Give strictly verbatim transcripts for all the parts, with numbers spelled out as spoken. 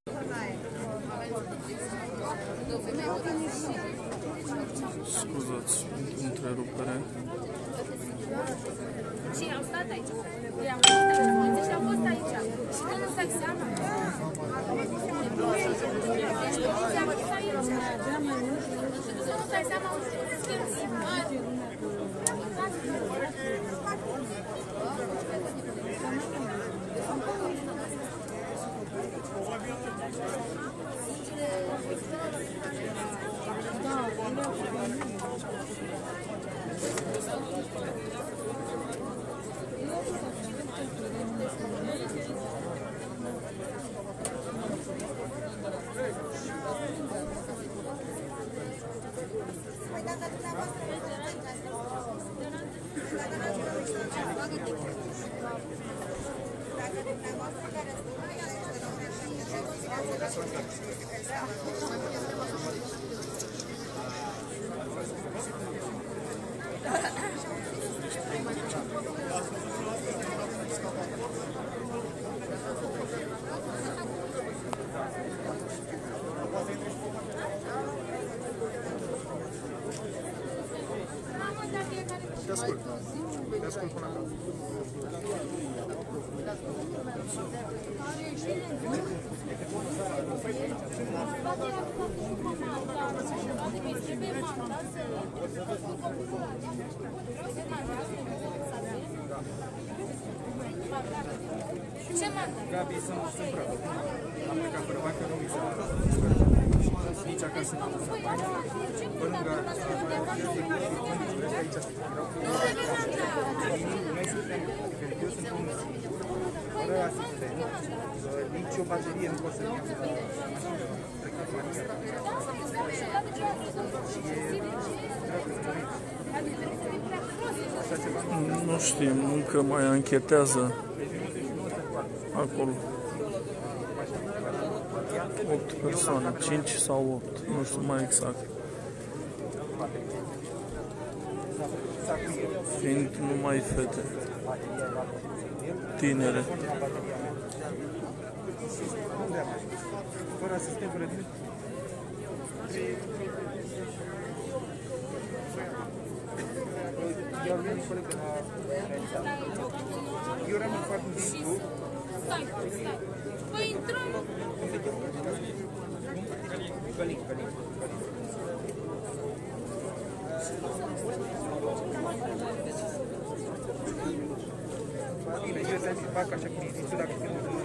Scuzați pentru întrerupere. Și au stat aici. Ei au fost și au fost aici. Și tu nu stai seama. Deci poliția a fost aici. Și tu nu stai seama unde te schimbi. Te ascult. Te ascult până acasă. Ce mandat? Gabi, sunt sunt praf. Am plecat fără bani, că nu mi s-a nici acasă n-am văzut bani. Pe lângă aici erau cu noi suntem, eu sunt un fără asistent, nici o baterie nu pot să-mi iau la mașină, plecat la mine. Și e greu să Nu știm, încă mai anchetează acolo. opt persoane, cinci sau opt, nu știu mai exact. Fiind numai fete, tinere. Fără asistentul de eu am venit colegă la realitate. Eu rămân foarte în timpul. Stai, stai. Păi intrăm. Călin, Călin. Bine, eu ți-am zis, fac așa cum e zis, dacă te mă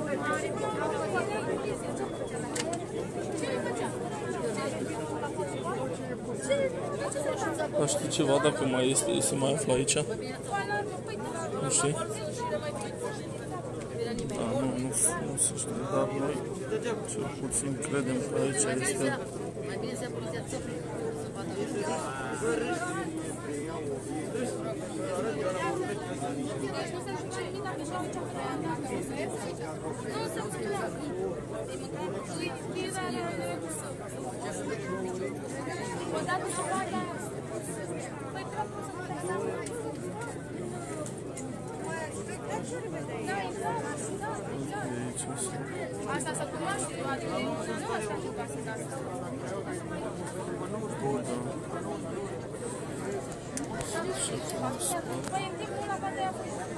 Dar știi ceva dacă mai este, se mai află aici? Nu știi? Da, nu, nu, nu se știe, dar noi cel puțin credem că aici este. Asta să cunoaște, adică nu asta și ca să dați. Păi în timpul la poate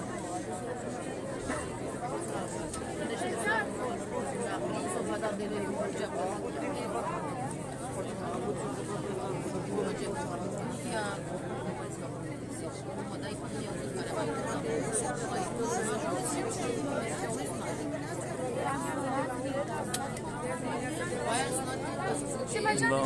Da.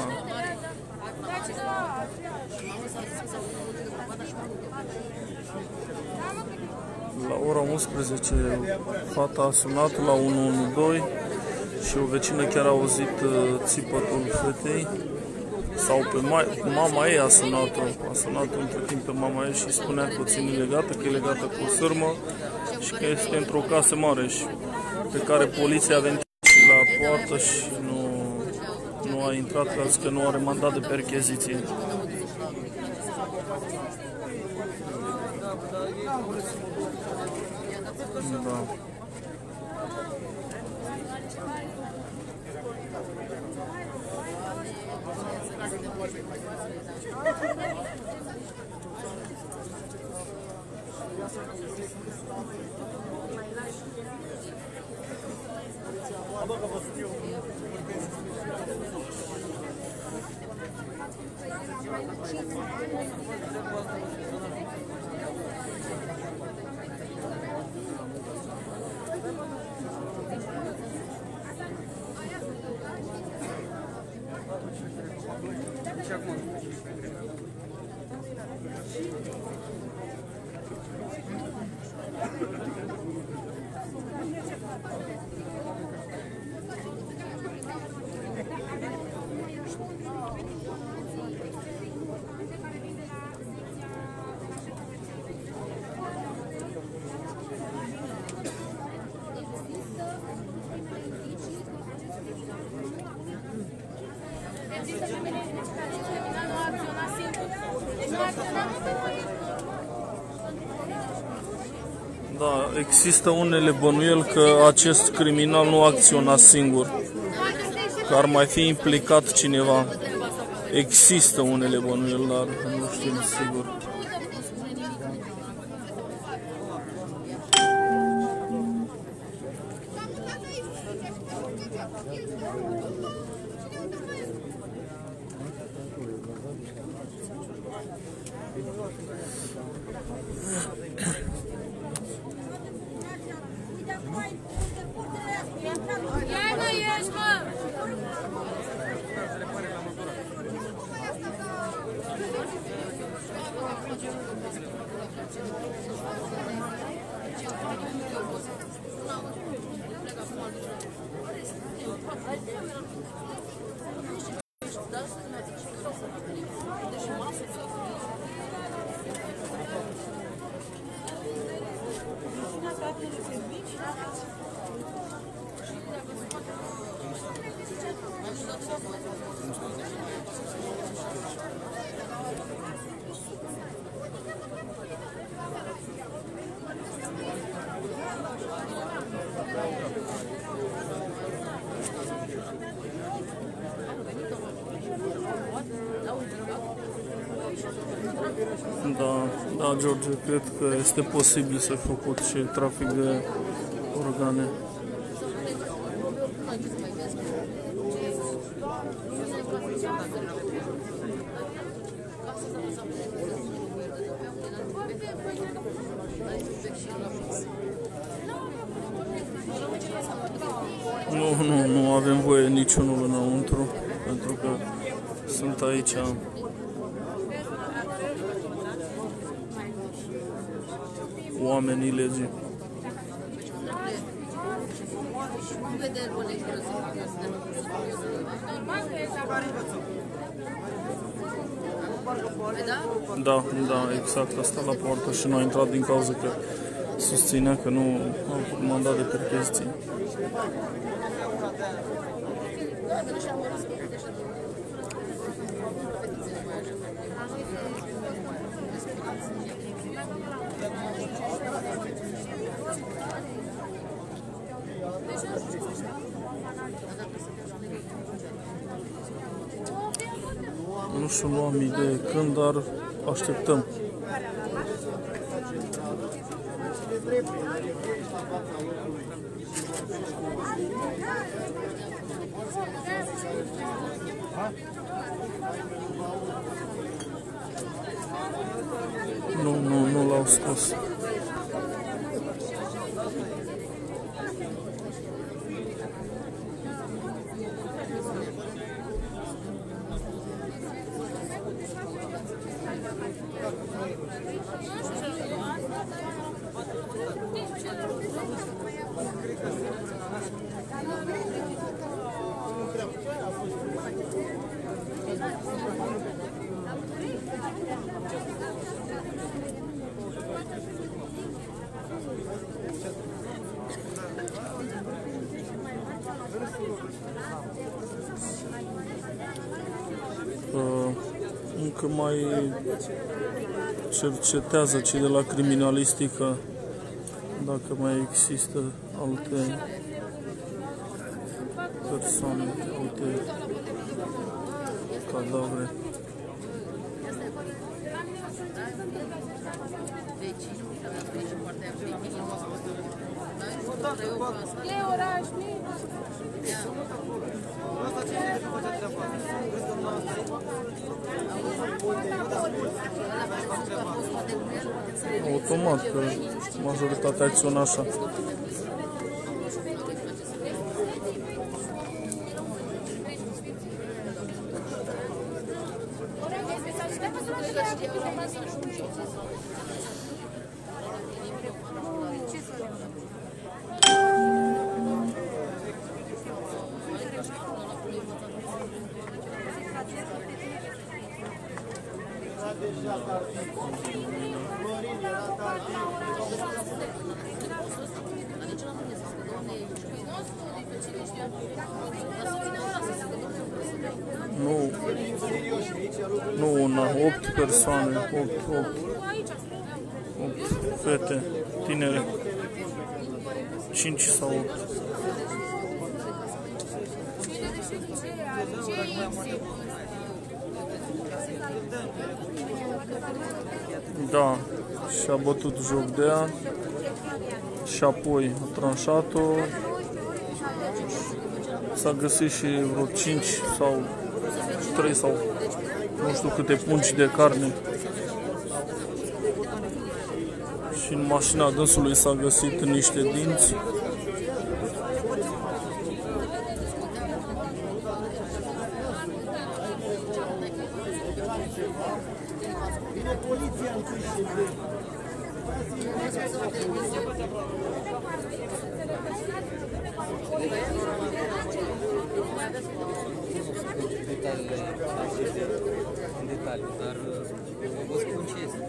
La ora unsprezece fata a sunat la unu unu doi și o vecină chiar a auzit țipătul fetei. Sau pe ma mama ei a sunat-o, a sunat între timp pe mama ei și spunea că o ține legată, că e legată cu o sârmă și că este într-o casă mare și pe care poliția a venit la poartă și nu, nu a intrat, că a zis că nu are mandat de percheziție. Da. Da, există unele bănuieli că acest criminal nu acționa singur, că ar mai fi implicat cineva. Există unele bănuieli, dar nu știm sigur. Da, da, George, cred că este posibil să fi făcut și trafic de organe. Nu, nu, nu avem voie niciunul înăuntru, pentru că sunt aici oamenii legii. Da, da, exact, asta la poartă și nu a intrat din cauza că susținea că nu a avut mandat de percheziție. Nu știu, luam idee când, dar așteptăm. Nu, nu, nu l-au scos. Uh, încă mai cercetează cei de la criminalistică dacă mai există alte persoane, alte cadavre. E oraș, mic. Automat, că majoritatea acționa așa. Nu, nu una, opt persoane, opt, opt, opt fete tinere, cinci sau opt. Da, și-a bătut joc de ea și apoi a tranșat-o. S-a găsit și vreo cinci sau trei sau nu știu câte pungi de carne. Și în mașina dânsului s-a găsit niște dinți. În detaliu, dar vă spun ce este.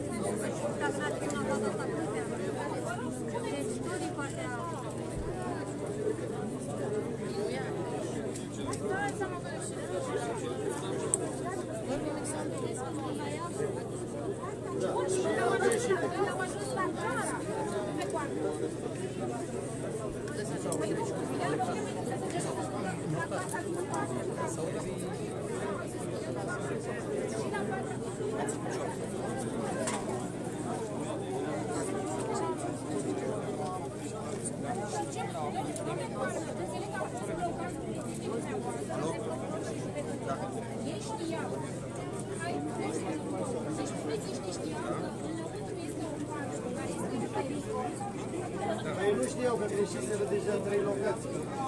Ei nu știau că greșiseră deja trei locații.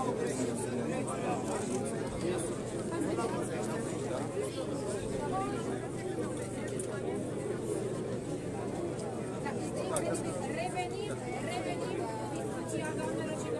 Revenim, revenim, discuția doamnelor și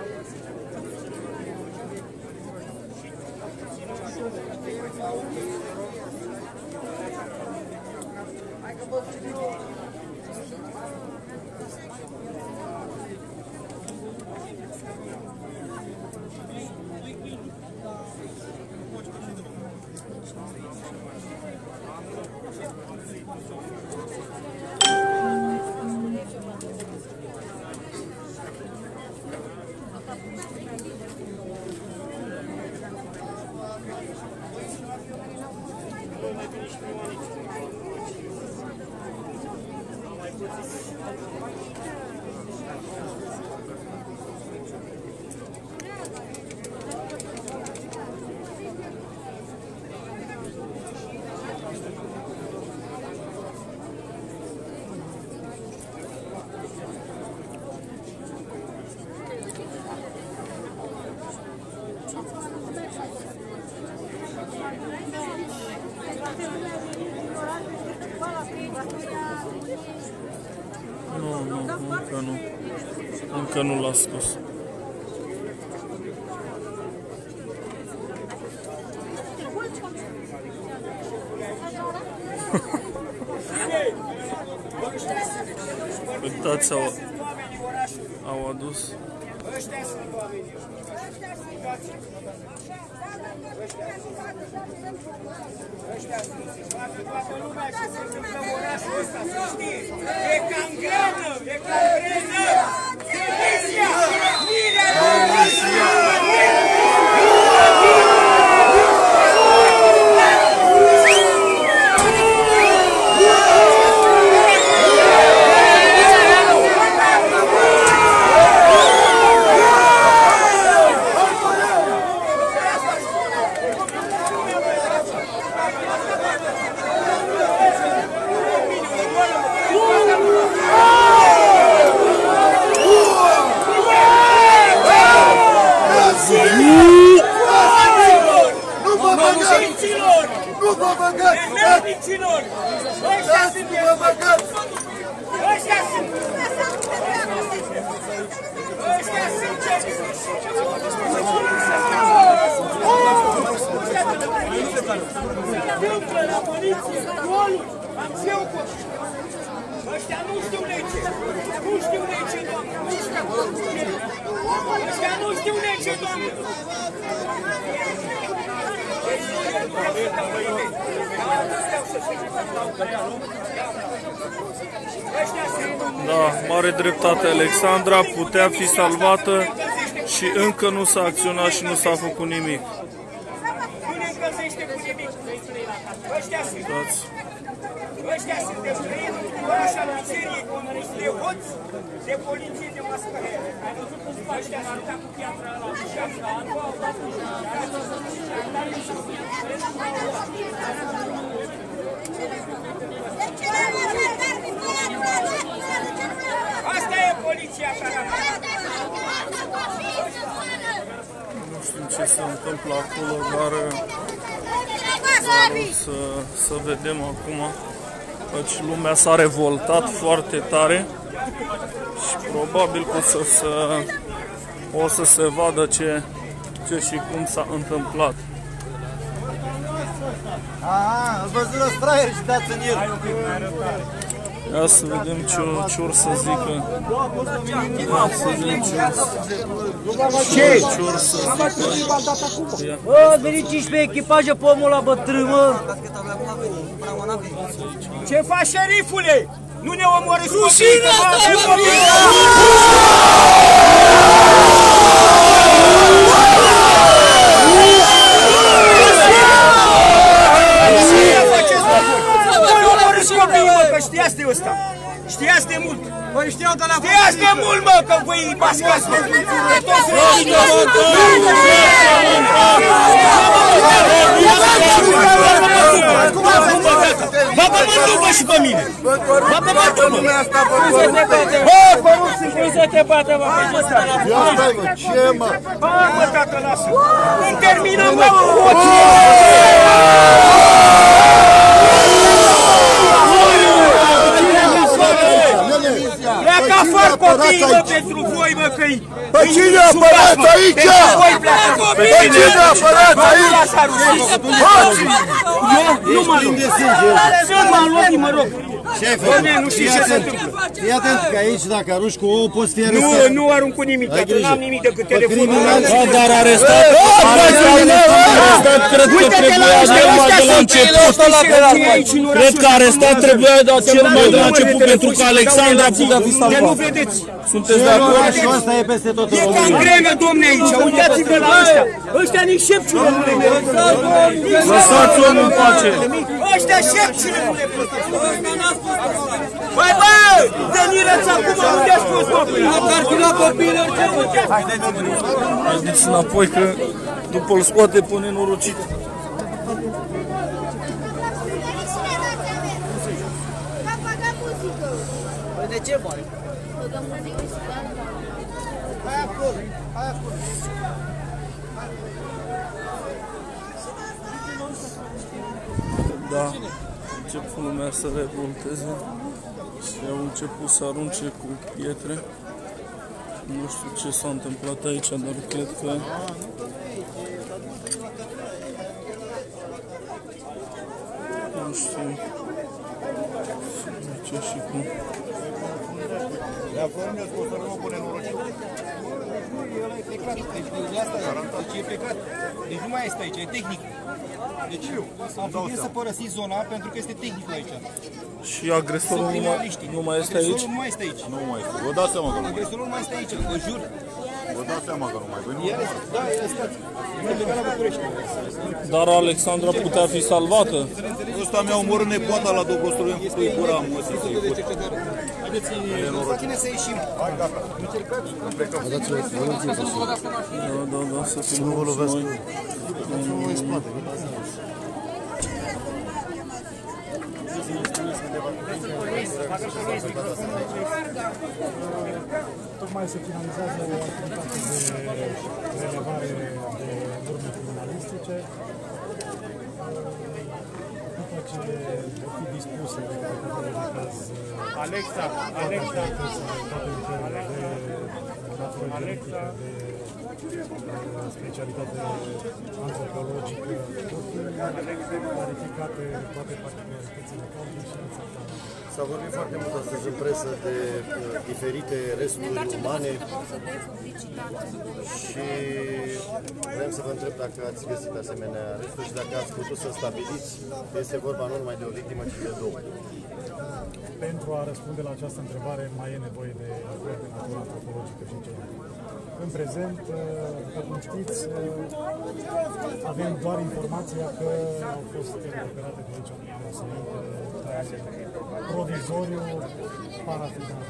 Nu, nu, încă nu. Încă nu l-a scos. Uitați, au, au adus. Ăștia sunt oamenii. Ăștia sunt. Toată, toată lumea ce se întâmplă în orașul ăsta, să știe. E cangrenă, e cangrenă. Miliția! Miliția! Ăștia nu știu lege, nu știu lege, doamne, nu știu. Ăștia nu știu lege, doamne. Da, mare dreptate Alexandra, putea fi salvată și încă nu s-a acționat și nu s-a făcut nimic. Nu ne încălzește cu nimic, ăștia sunt. Ăștia sunt de străini, orașa mizerie, de hoți, de poliție, de mascăriere. Ai văzut cum ăștia s-au arătat cu piatra la piatra anul, au dat cu asta e poliția care a Nu știu ce se întâmplă acolo, dar să, să vedem acum. Deci lumea s-a revoltat foarte tare și probabil că o să, să, o să se vadă ce, ce și cum s-a întâmplat. Aha, îl văzut la straier și dați în el. Ia să vedem ce, ce or să zică. Ia să vedem ce or să zică. Bă, ați venit cincisprezece echipaje pe omul ăla bătrân, mă. Ce faci, șerifule? Nu ne omorâți copiii, că mă avem copii! Voi omorâți copiii, mă, că știați de ăsta! Știați de mult! Păi știau de la Știați de mult, mă, că voi mascați de toți Bă, bă, mă după și pe mine! Bă, bă, mă după! Bă, bă, nu sunt cum să te bată, bă! Ia stai, mă, ce, mă? Bă, mă, tată, lasă! Nu termină, mă! Pleacă afară copiii, mă, pentru voi! voi, bă, că-i... Pe cine apărați aici? Pe cine apărați aici? Eu nu mă rog. Sunt m-am luat, mă rog. Șefe, Doamne, nu știu ce se întâmplă. fii atent că aici, dacă arunci cu ouă, poți fi Nu, arestat. nu arunc cu nimic, că n-am nimic decât telefonul. criminal- Da, dar arestat, arestat, cred că trebuia de mai de la început. Cred că arestat trebuia de cel mai de la început, pentru că Alexandra putea fi De nu salvat. vedeți. Sunteți de acord? Și asta e peste tot în E România. gangrenă, domne, aici. Uitați-vă la ăștia. Ăștia nici șepciule nu le merg. Lăsați omul în pace. Ăștia șepciule nu le merg. Băi, bă! Dă-ni-le-ți acum unde ați fost, bă? Cartila copiilor, ce făceați? Haideți înapoi că după îl scoate pe nenorocit. De ce, bă? Da, încep lumea să revolteze și au început să arunce cu pietre. Nu știu ce s-a întâmplat aici, dar cred că nu știu ce și cum. Deci e plecat. Deci nu mai este aici, e tehnic. Deci ar trebui să părăsiți zona pentru că este tehnic aici. Și agresorul nu mai, nu mai este aici? Agresorul nu mai este aici. Nu mai este. Vă dați seama că nu mai este. Agresorul nu mai este aici, vă jur. Vă dați seama că nu mai este. El este, da, el este. Este plecat la București. Dar Alexandra putea fi salvată. Ăsta mi-a omorât nepoata la Dobrostul în Cuibura, mă, să se Haideți, lăsați-ne să ieșim. Hai, gata. Încercați. Da, da, da, să fim mulți noi. Tocmai se finalizează o activitate de relevare de urme criminalistice. După ce vor fi dispuse de categorii de caz Alexa, Alexa, toate lucrurile de natură genetică, de specialitate antropologică, vor fi clarificate toate particularitățile cazului și S-a vorbit foarte mult astăzi în presă de uh, diferite resturi umane și vrem să vă întreb dacă ați găsit asemenea resturi și dacă ați putut să stabiliți că este vorba nu numai de o victimă, ci de două. Pentru a răspunde la această întrebare mai e nevoie de lucruri de natură antropologică și genetică. În prezent, după cum știți, avem doar informația că au fost recuperate de aici oseminte provizoriu parafinal.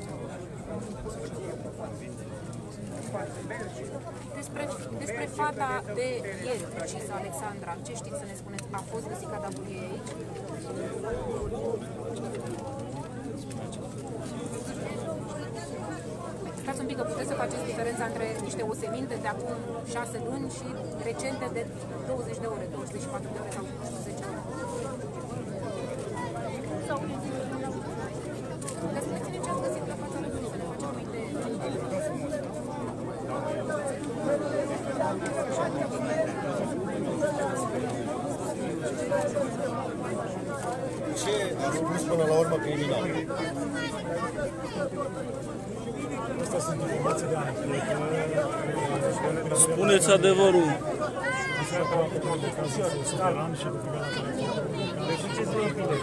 Despre, despre fata de ieri, ucisă Alexandra, ce știți să ne spuneți? A fost găsit cadavrul ei aici? Stați un pic, că puteți să faceți diferența între niște oseminte de acum șase luni și recente de douăzeci de ore, douăzeci și patru de ore sau zece ore. Dar spuneți-ne ce ați găsit la fața locului, să ne facem o idee. Ce a spus până la urmă criminal? Astea sunt informații de anchetă. Spuneți adevărul. De cazul suveran și cu privire la care duceți de epide.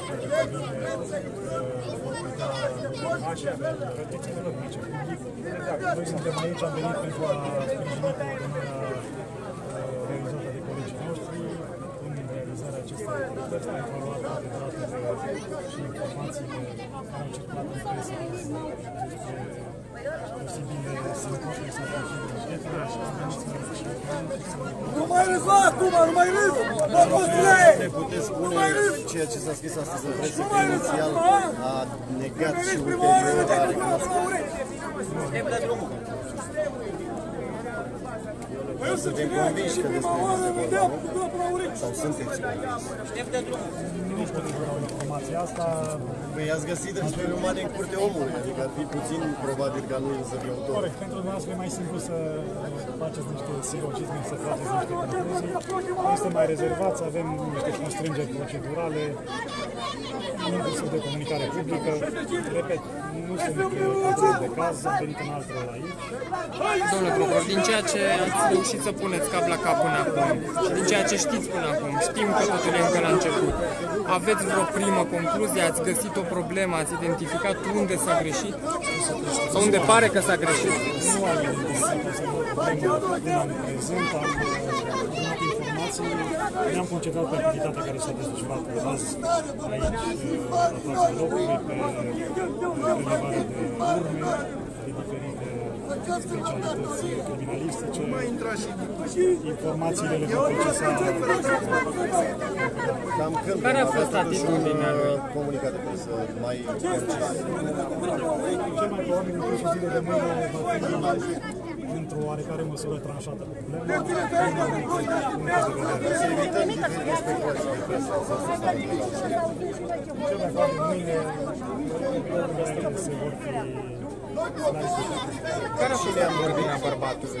Așa, vedeți-vă loc aici. Noi suntem aici, am venit pentru a sprijini coordonarea realizată de colegii noștri în realizarea acestei activități, pentru a lua toate datele și informațiile care au circulat în presă despre posibile sănătoși sau posibile viețile și am venit să Nu mai râs, bă, acum, nu mai râs! Bă, costule! Ne puteți spune ceea ce s-a scris astăzi în presă, că inițial a negat și ulterior a recunoscut. Suntem convinși că despre este vorba, nu? Sau sunteți convinși? Poliției vă dau informația asta. Păi ați găsit drepturi umane în curtea omului, adică ar fi puțin probabil ca nu să fie autor. Corect, pentru dumneavoastră e mai simplu să faceți niște silogisme, să faceți niște concluzii. Noi suntem mai rezervați, avem niște constrângeri procedurale, inclusiv de comunicare publică. Repet, nu sunt control de caz, am venit în alt rol aici. Domnule procuror, din ceea ce ați reușit să puneți cap la cap până acum și din ceea ce știți până acum, știm că totul e încă la început. Aveți vreo primă concluzie? Ați găsit o problemă? Ați identificat unde s-a greșit? Sau unde pare că s-a greșit? Nu am identificat până în prezent, am adunat informații, ne-am concentrat pe activitatea care s-a desfășurat azi aici, la fața locului, pe relevarea de urme, de diferite specialități criminalistice, informațiile le vom procesa. Cam când care a fost atitudinea lui? Comunicat de presă mai precis. Cel mai probabil în cursul zilei de mâine va fi într-o oarecare măsură tranșată problema. Să evităm diferite speculații de presă. Cel mai probabil mâine se vor fi care a fost atitudinea bărbatului?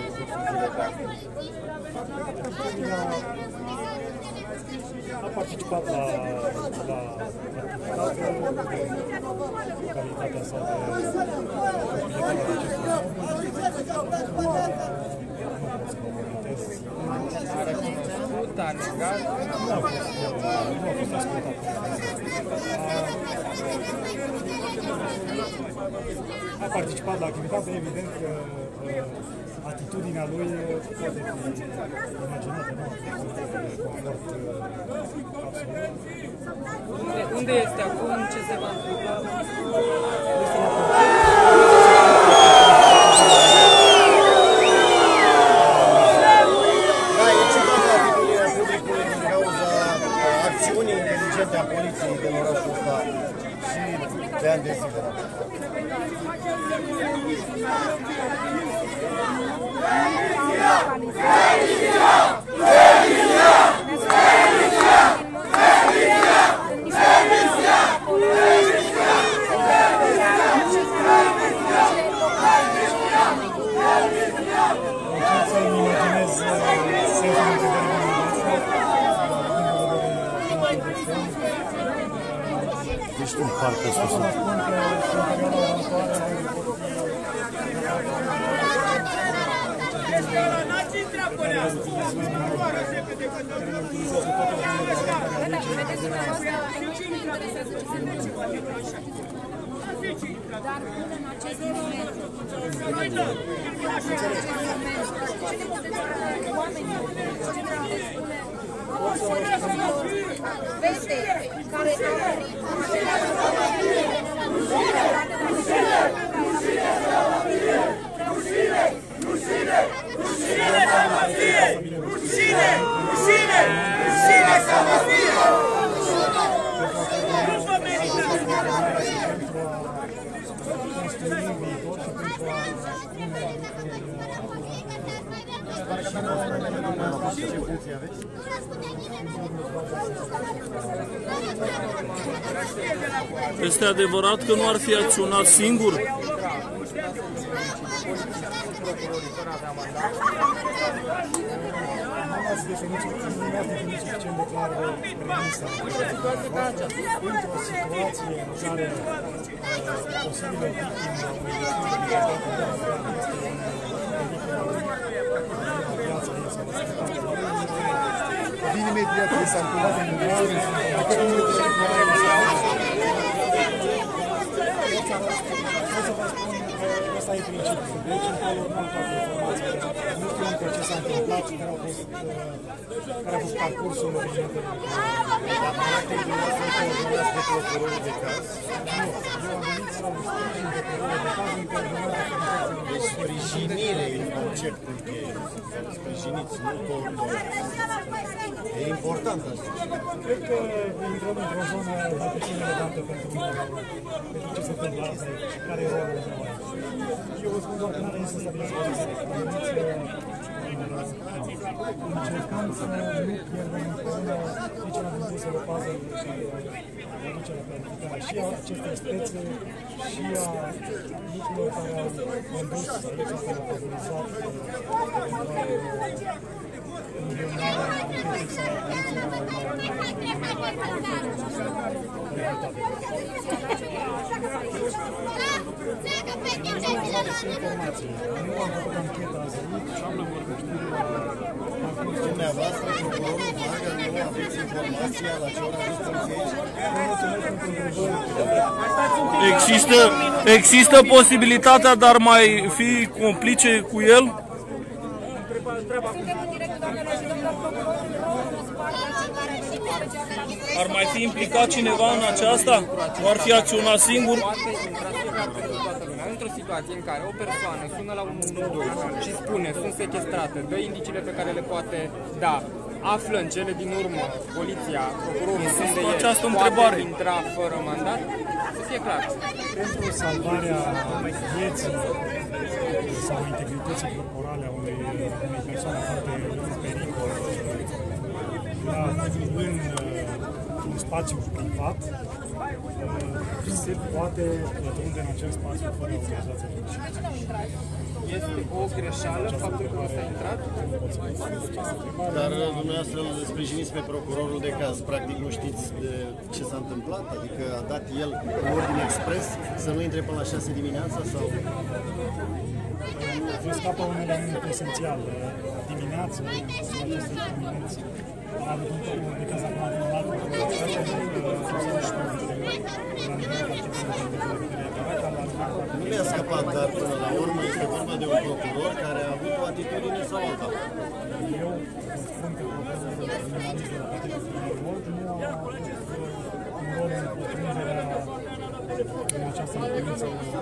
A participat la, la activitate, calitatea sa de proprietar al acestui mobil. A recunoscut, a negat? Nu a fost, nu a fost ascultat. A participat la activitate, evident că atitudinea lui poate fi imaginată, nu? Confort absolut. Unde, unde este acum? Ce se va întâmpla? Da, e ciudat atitudinea publicului din cauza acțiunii inteligente a poliției din orașul ăsta și de ani de zile. Ești un parcă sus. Dar până în acest moment, până în acest moment, ce ne puteți spune oamenii, ce ne puteți spune conformitor, veste care au venit, Rușine! Rușine să vă fie! Rușine! Rușine! Rușine să vă fie! Nu vă Este adevărat că nu ar fi acționat singur? ați definit suficient de clar premisa. Într-o situație în care posibilă victimă a unui vin imediat de s-a întâmplat în asta e principiul. Deci, încolo nu am toate informațiile. Nu știu încă ce s-a întâmplat, care a fost, care a fost parcursul evenimentului. Dar practic, dumneavoastră coordonați de procurorul de caz? Nu, eu am venit să sprijin de procurorul de caz în coordonarea activităților. Deci sprijinire e conceptul cheie. Sprijiniți, nu coordonați. E important asta. Cred că intrăm într-o zonă mai puțin relevantă pentru mine, pentru ce se întâmplă asta aici, care e rolul meu aici. Eu vă spun doar că n-am venit să stabilesc poziție. Am venit să încercăm să nu pierdem împreună nici una din piesele puzzle și reducerea planificarea și a acestei spețe și a lucrurilor care au condus selecția care a favorizat milionarea anchetei sau apariția informații. Nu am făcut ancheta azi aici, am lămurit dumneavoastră, procurorul Varga, nu aveți informația la ce ora ajuns poliției? Există, există posibilitatea de a mai fi complice cu el? Ar mai fi implicat cineva în aceasta? Nu ar fi acționat singur? Într-o situație în care o persoană sună la unu unu doi și spune sunt sechestrată, dă indiciile pe care le poate da, află în cele din urmă poliția, procurorul, unde e, această poate întrebare. intra fără mandat, să fie clar. Pentru salvarea vieții sau integrității corporale a unei, unei persoane aflate în pericol la, în un spațiu privat, se poate pătrunde în acel spațiu fără autorizație judiciară. Este o greșeală faptul că nu s-a intrat? Dar dumneavoastră îl sprijiniți pe procurorul de caz. Practic nu știți de ce s-a întâmplat? Adică a dat el în ordine expres să nu intre până la șase dimineața? Sau... Vă scapă un element esențial. Dimineața, la aceste dimineți, a avut un procuror de caz acum din alt procuror. Nu mi-a scăpat, dar până la urmă este vorba de un procuror care a avut o atitudine sau alta. Eu spun că procurorul criminalist de la Partidul Criminalist nu a avut un rol în pătrunderea în această privință.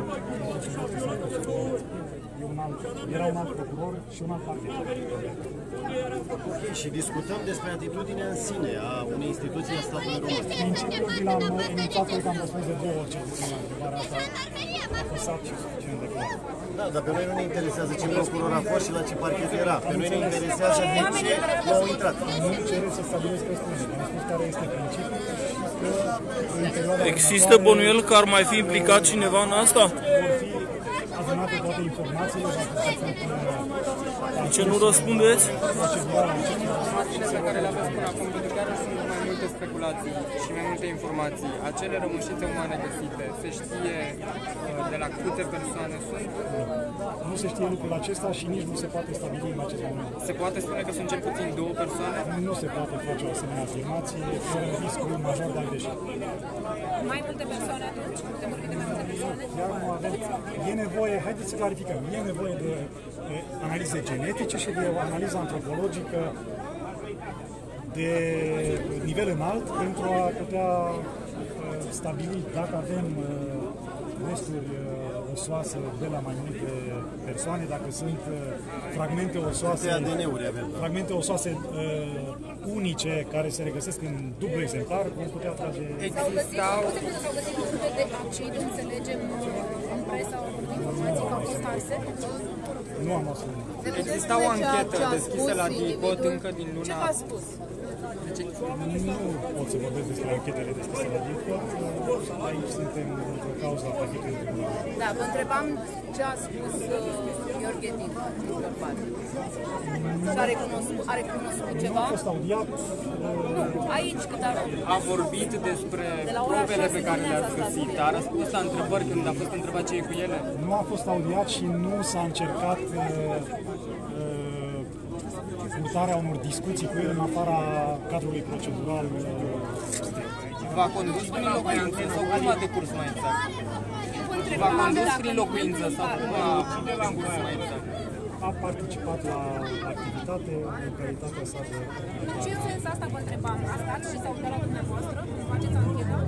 Era un alt procuror și un alt partid. Ok, și discutăm despre atitudinea în sine a unei instituții a statului român. Principiul vi l-am inițiat, cred că am răspuns de două ori, cel puțin la întrebarea asta. A făsat și suficient de clar. Da, dar pe noi nu ne interesează ce procuror a fost și la ce parchet era. Pe noi ne interesează de ce l-au intrat. Nu cereți să stabilesc răspunsul. Am spus care este principiul. Există bănuiel că ar mai fi implicat cineva în asta? Adunate toate informațiile. De ce nu răspundeți? Informațiile pe care le aveți până acum, pentru că sunt mai multe speculații și mai multe informații. Acele rămășițe umane găsite, se știe de la câte persoane sunt? Nu se știe lucrul acesta și nici nu se poate stabili în acest moment. Se poate spune că sunt cel puțin două persoane? Nu se poate face o asemenea afirmație fără riscul major de a greși. Mai multe persoane atunci? Putem vorbi de mai multe persoane? Iar nu avem. E nevoie, haideți să clarificăm, e nevoie de, de analize genetice și de o analiză antropologică de nivel înalt pentru a putea stabili dacă avem resturi osoase de la mai multe persoane, dacă sunt fragmente osoase, A D N-uri avem, da. fragmente osoase uh, unice care se regăsesc în dublu exemplar, vom putea trage... Existau... S-au găsit lucruri de acid, înțelegem, în presă, informații că au fost arse? Nu am asumit. Exista o anchetă deschisă la DICOT încă din luna... Ce v-a spus? Nu pot să vorbesc despre anchetele deschise la DICOT. Aici suntem într-o cauză la Partidul Tribunal. Da, vă întrebam ce a spus uh, Gheorghe Dincă, bărbat. Și a recunoscut, a recunoscut ceva? A fost audiat. Nu, aici cât a... A vorbit despre probele pe care le-ați găsit, a răspuns la întrebări când a fost întrebat ce e cu ele? Nu a fost audiat și nu s-a încercat uh, uh, purtarea unor discuții cu el în afara cadrului procedural. V-a condus prin locuință sau cum a decurs mai exact? V-a condus prin locuință sau cum a decurs mai exact? A participat la activitate în calitatea sa de... Ce în sens asta vă întrebam? A stat și s-a uitat la dumneavoastră? Faceți anchetă?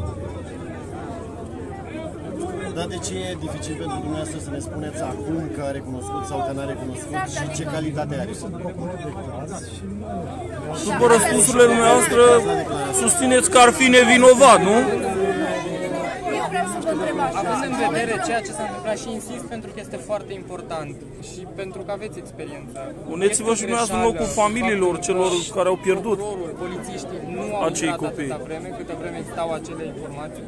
Dar de ce e dificil pentru dumneavoastră să ne spuneți acum că a recunoscut sau că n-a recunoscut și ce calitate are? Sunt procuror de caz și nu... După răspunsurile dumneavoastră, susțineți că ar fi nevinovat, nu? Eu vreau să să vă întreb așa. Având în vedere ceea ce s-a întâmplat și insist pentru că este foarte important și pentru că aveți experiență. Puneți-vă și dumneavoastră în locul familiilor celor care au pierdut procurorul, polițiștii nu au acei intrat copii. atâta vreme, câtă vreme stau acele informații.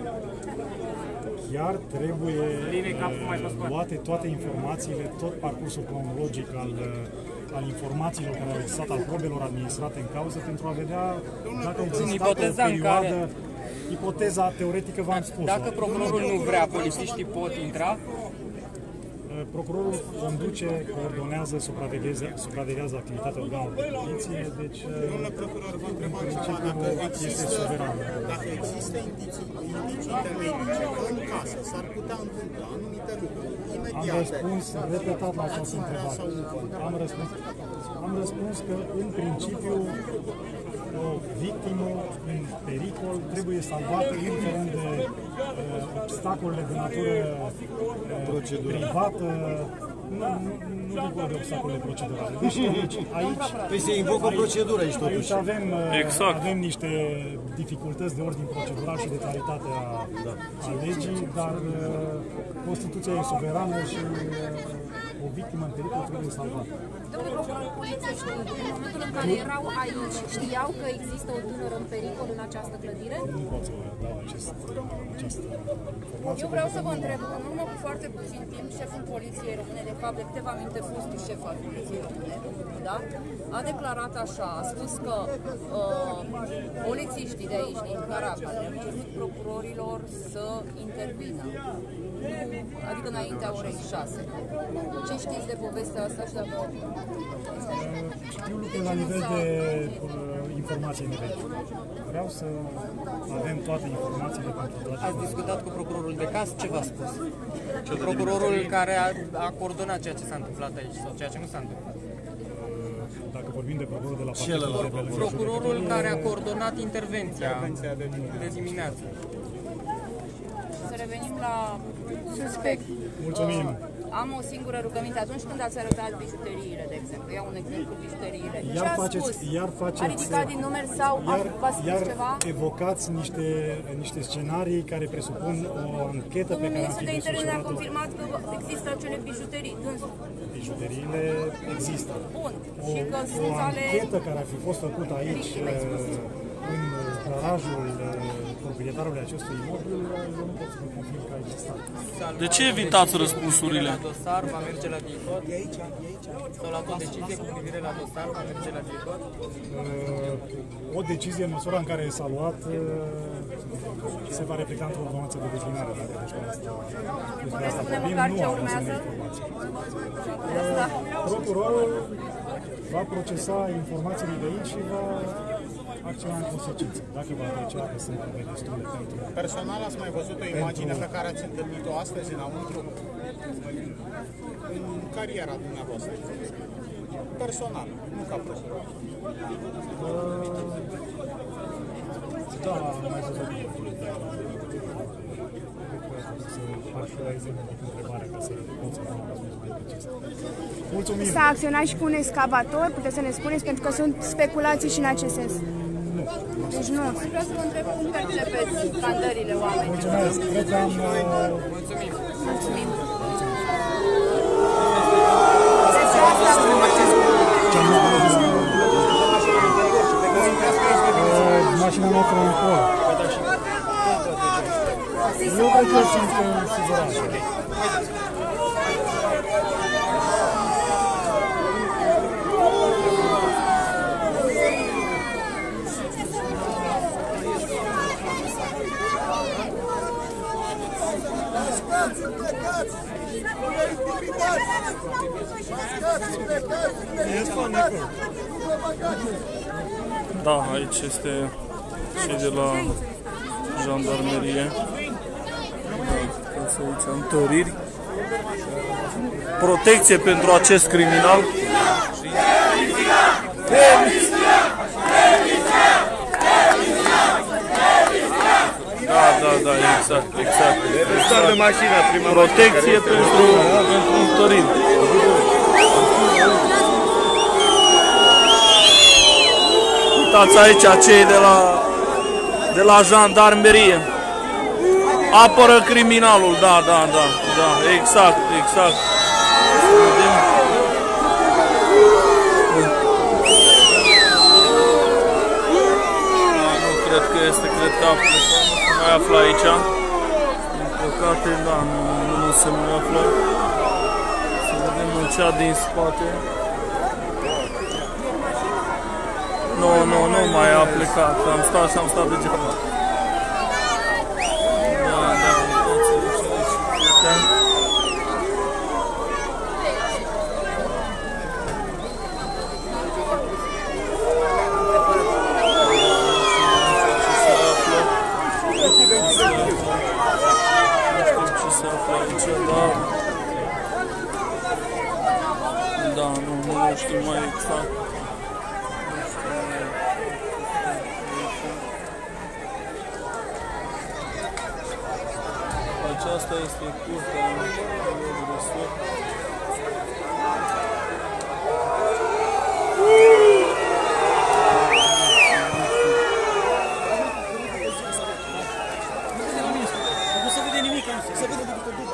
Chiar trebuie uh, luate toate informațiile, tot parcursul cronologic al, uh, al informațiilor care au existat, al probelor administrate în cauză, pentru a vedea dacă există o perioadă, care... ipoteza teoretică v-am spus. Dacă procurorul nu vrea, polițiștii pot intra? Procurorul conduce, coordonează, supraveghează, supraveghează activitatea organelor de poliție, deci domnule procuror, vă întreb altceva, dacă există, dacă există indicii, indicii temenice că în casă s-ar putea întâmpla anumite lucruri imediate. Am răspuns repetat la această întrebare. Am răspuns, am răspuns că, în principiu, o victimă în pericol trebuie salvată indiferent de uh, obstacolele de natură uh, privată. Nu, nu, nu dincolo de obstacolele procedurale. Deci aici, aici, păi se invocă o procedură aici totuși. Aici avem, exact. avem niște dificultăți de ordin procedural și de claritate a, da. a legii, dar Constituția e suverană și o victimă în pericol trebuie salvată. Domnul procuror, polițiștii, în momentul în care erau aici, știau că există o tânără în pericol în această clădire? Nu pot să vă dau acest, această informație. Eu vreau să vă întreb, în urmă cu foarte puțin timp, șeful Poliției Române, de fapt, de câteva minute fostul șef al Poliției Române, da? A declarat așa, a spus că uh, polițiștii de aici, din Caracal, le-au cerut procurorilor să intervină, adică înaintea orei șase. Ce știți de povestea asta și dacă... Știu lucruri la nivel de uh, informații nevechi. Vreau să avem toate informațiile pentru toate. Ați discutat cu procurorul de caz? Ce v-a spus? Ce procurorul care a, a coordonat ceea ce s-a întâmplat aici sau ceea ce nu s-a întâmplat? Dacă vorbim de procurorul de la parchetul, procurorul care a coordonat intervenția de dimineață. Să revenim la suspect. Mulțumim. Am o singură rugăminte. Atunci când ați arătat bijuteriile, de exemplu, iau un exemplu, bijuteriile, iar ce a faceți, spus? Iar faceți, a ridicat din numeri sau iar, a spus iar ceva? evocați niște, niște scenarii care presupun o anchetă pe care am fi Domnul ministru de interne a desfășurat-o. confirmat că există acele bijuterii. Dânsul. Bijuteriile există. Bun. O, Și că o sunt ale... anchetă care ar fi fost făcută aici, în garajul proprietarului acestui imobil, eu nu pot să vă confirm că a existat. De ce evitați răspunsurile? La dosar va merge la DICOT? Sau la o decizie cu privire la dosar va merge la DICOT? O decizie în măsura în care s-a luat se va reflecta într-o ordonanță de declinare. Dacă despre asta, despre asta vorbim, nu am asemenea informații. Procurorul va procesa informațiile de aici și va acționa în consecință, dacă va aprecia că sunt destule pentru... Personal ați mai văzut o imagine pe care ați întâlnit-o astăzi înăuntru? În cariera dumneavoastră? Personal, nu ca procuror. Da, am mai văzut. Să parșurizăm un pic întrebarea ca să pot să dau un răspuns mai precis. Mulțumim! S-a acționat și cu un excavator, puteți să ne spuneți, pentru că sunt speculații și în acest sens. Nu. Deci nu. Vreau să vă întreb cum percepeți scandările oamenilor. Mulțumesc! Cred că am... Mulțumim! Mulțumim! Mașina noastră în col. Eu cred că sunt siguranță. Da, aici este cei de la jandarmerie. Uitați aici, întăriri. Protecție pentru acest criminal. Da, da, da, exact, exact. exact. Protecție pentru, pentru întăriri. Uitați aici cei de la, de la jandarmerie. apără criminalul, da, da, da, da, exact, exact. Să vedem. Da, nu cred că este, cred că nu mai află aici. Din păcate, da, nu, nu se mai află. Să vedem în cea din spate. Nu, nu, nu mai a plecat, am stat și am stat degeaba. Da, da, uitați aici, aici, plecăm. Se află aici, dar da, nu, nu știu mai exact. Aceasta este curtea de sub. Nu se vede nimic, nu se vede decât o dubă.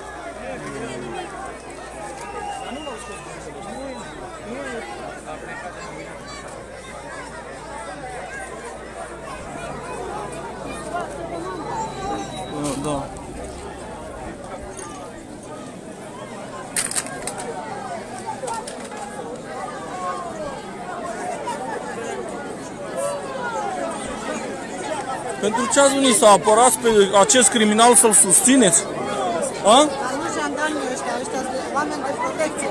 Dar nu l-au scos. Nu e. A plecat de mâine. Da. Pentru ce ați venit să apărați pe acest criminal, să-l susțineți? A? Dar nu jandarmii ăștia, ăștia sunt oameni de protecție.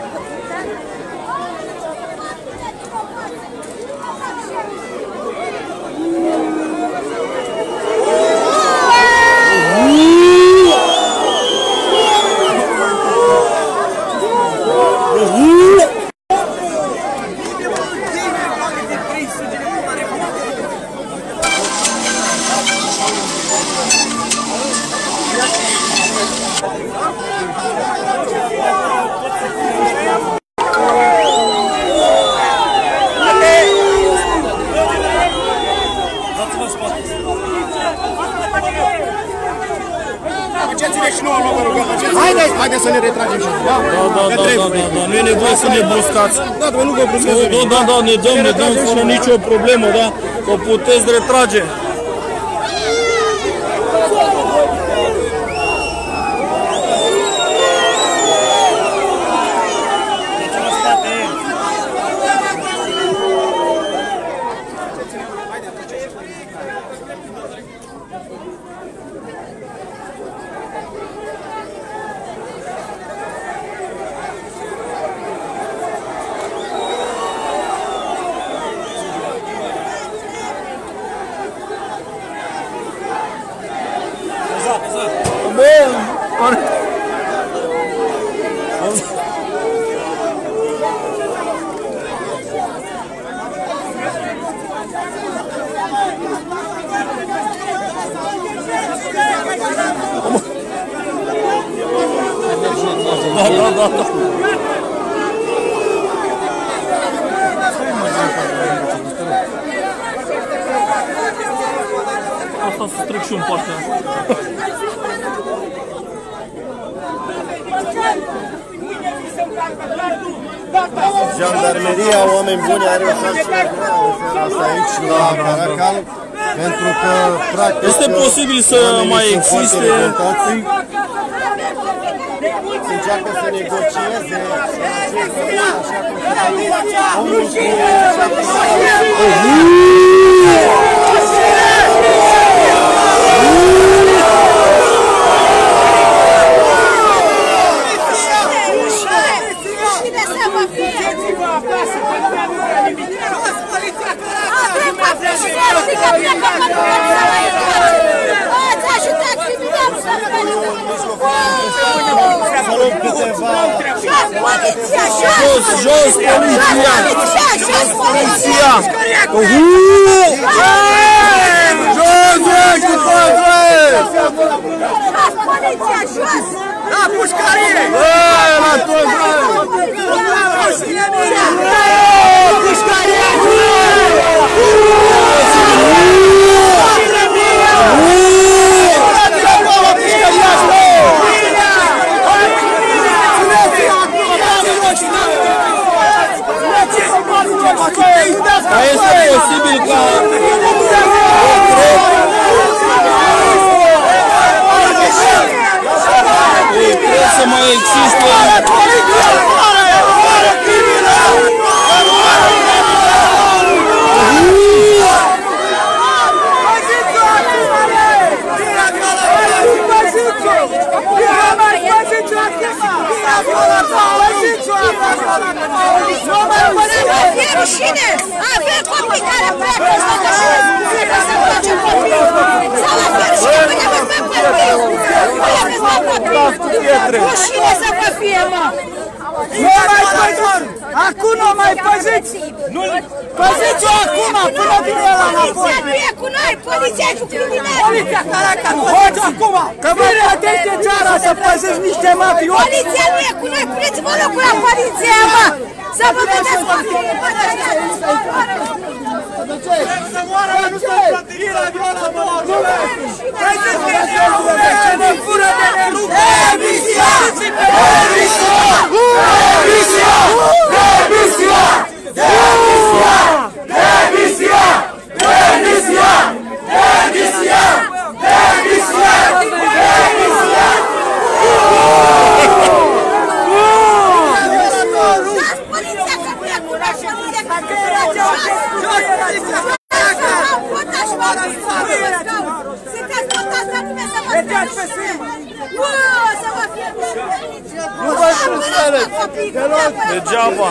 Haideți, haideți să ne retragem și da? Da, da, da, da, da, da, nu e nevoie să ne bruscați. Da, nu vă bruscați. Da, da, da, ne dăm, ne dăm fără nicio problemă, da? O puteți retrage. Da, da, da, da. Asta să trec și eu în partea asta. Jandarmeria, oameni buni, are o sarcină asta aici la Caracal, pentru că practic este posibil să mai existe. Încearcă să negocieze așa cum se Jos, jos, poliția! Jos, poliția! Jos, jos, cu toți! Jos, poliția, jos! La pușcărie! La toți! Pușcărie! rușine! Avem copii care pleacă să trebuie să facem copii! Sau la fel și că ne urmăm copii! Rușine să vă fie, mă! Nu mai păziți! Acum nu mai păziți! Păziți-o acum, până vine ăla înapoi! Poliția nu e cu noi, poliția e cu criminali! Poliția Caraca, hoți acum! Că vă plătește țara să păziți niște mafioți! Poliția nu e cu noi, puneți-vă locul la poliție, mă! Să vă vedeți copiii, mă, să moară, nu să plătiți la viola, mă, la lume! Haideți că e lume, ce ne fură de nerupe! Demisia! Demisia! Demisia! Demisia! Demisia! Demisia! Demisia! Demisia! Demisia! Demisia! Poliția că nu e cu noi, poliția că nu e cu noi! Sunteți votați la lume să vă fie rușine! Uuu, să vă fie rușine! Nu vă înțeleg! Degeaba!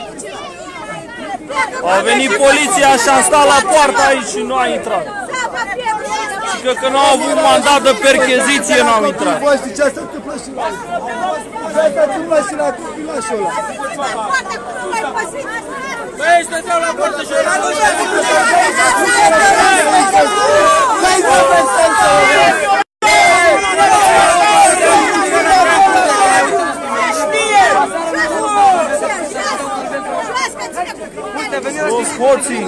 A venit poliția și am stat la poartă aici și nu a intrat. Și că, că nu au avut mandat de percheziție, nu au intrat. Voi știți ce se întâmplă și la ce se întâmplă și la copilașul ăla? Băi, stăteau la poartă și ăla nu se întâmplă! Băi, vă veseți! Toți hoții!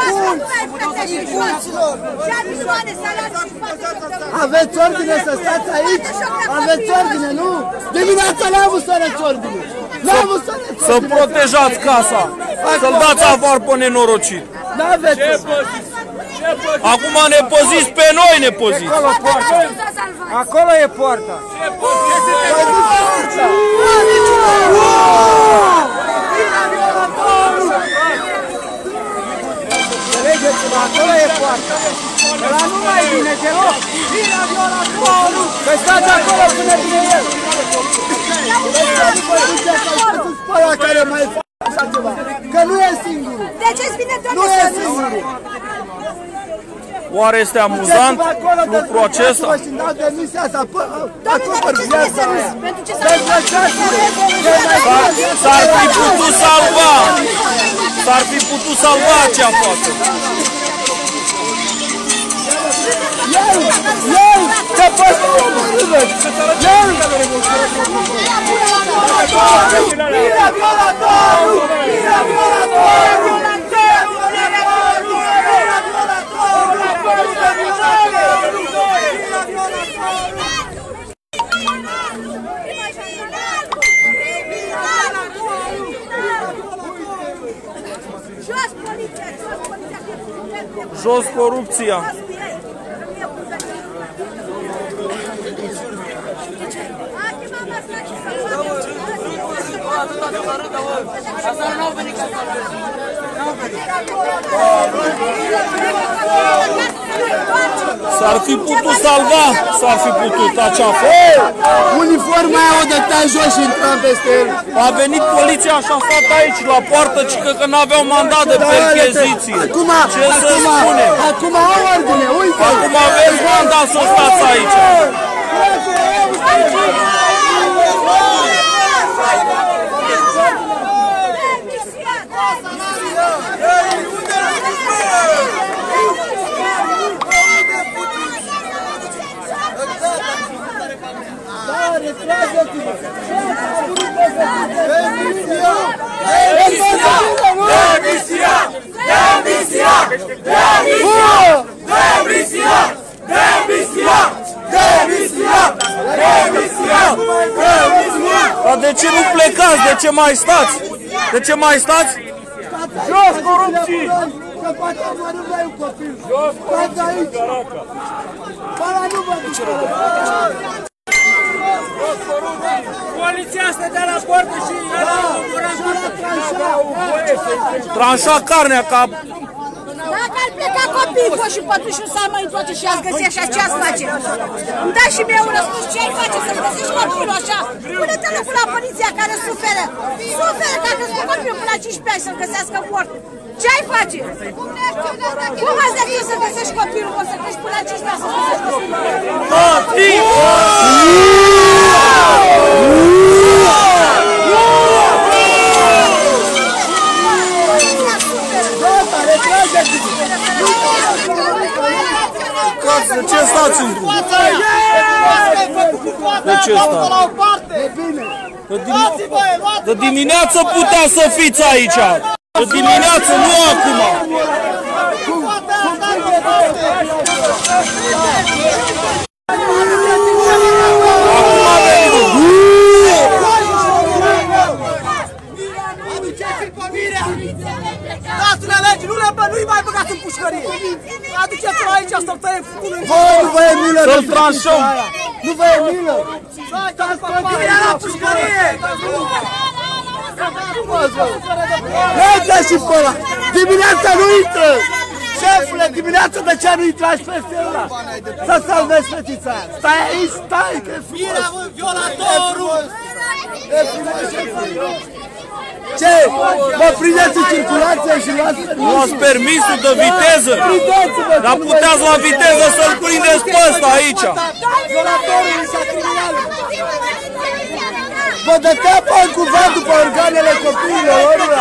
Aveți ordine să stați aici? Aveți ordine, nu? Dimineața n-am avut să răți ordine! N-am avut să răți Să protejați casa! Să-l dați afară pe nenorocit! N-aveți! Acum ne păziți pe noi, ne păziți! Acolo e poarta! Înțelegeți-vă, acolo e poarta! Ăla nu mai vine deloc! Vine violatorul! Că stați acolo până vine el! Nu vă duceți să-i spățiți pe ăla care mai face așa ceva! Că nu e singurul! De ce-ți vine doamne Nu e să singurul! Oare este amuzant lucrul acesta? S-ar fi putut salva! S-ar fi putut salva acea fată! Iau! Iau! Ce poți să mă Iau! Vine violatorul! Vine violatorul! Jos corupția! S-ar fi putut salva, s-ar fi putut acea fată. Uniforma aia o dătea jos și intram peste el. A venit poliția și a stat aici la poartă, ci că, că n-aveau mandat de percheziție. Acum, ce să acum, spune? Acum au ordine, uite. Acum aveți mandat să stați aici. Dar de ce nu plecați? De ce mai stați? De ce mai stați? Jos corupții! Că poate mă nu dai un copil! Stați aici! Bala nu vă duce! Poliția asta de la poartă și Tranșa carnea ca Dacă ar pleca copiii voi și pătușul să mai toate și ați găsit așa, ce ați face? Îmi dai și mie un răspuns, ce ai face să găsești copilul așa? Pune-te locul la poliția care suferă. Suferă că a crescut copilul până la cincisprezece ani să-l găsească mort. Ce ai face? Cum ați de să găsești copilul? O să crești până la cincisprezece ani să găsești copilul. De ce stați în drum? De ce stați? De dimineață putea să fiți aici! De dimineață, nu acum! Dați-le legi, nu le bă, nu-i mai băgați în pușcărie! Aduceți-l aici să-l tăiem cuculul! Voi, nu vă e milă! Să-l tranșăm! Nu vă e milă! Vine la pușcărie! Legea și pe ăla! Dimineața nu intră! Șefule, dimineața de ce nu intrași peste ăla? Să salvezi fetița aia! Stai aici, stai, că e frumos! Vine violatorul! E frumos, șefule! Ce? Mă prindeți în circulație și luați permisul? Luați permisul de viteză? Dar puteați la viteză să-l prindeți pe ăsta aici! Violatorul este criminal! Vă dătea pe un cuvânt după organele copiilor ăla!